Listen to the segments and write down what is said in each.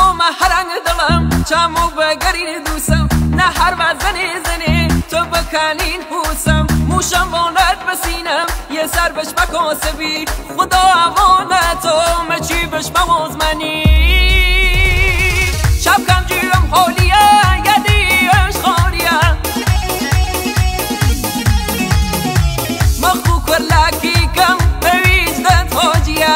هرنگ دلم چمو بگرین دوسم نه هر وزنی زنی تو بکنین پوسم موشم باند بسینم یه سر بش بکاسبی خدا امانت تو مچی بش بمازمنی شب کم جیم حالیه یدیش خاریه مخبو کرلکی کم بویزدت حاجیه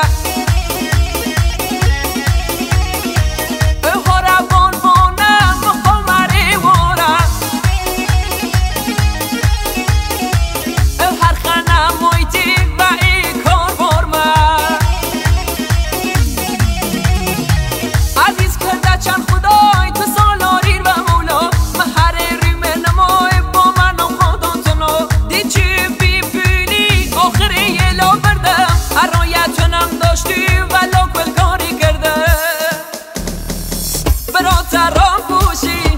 برات رام پوشی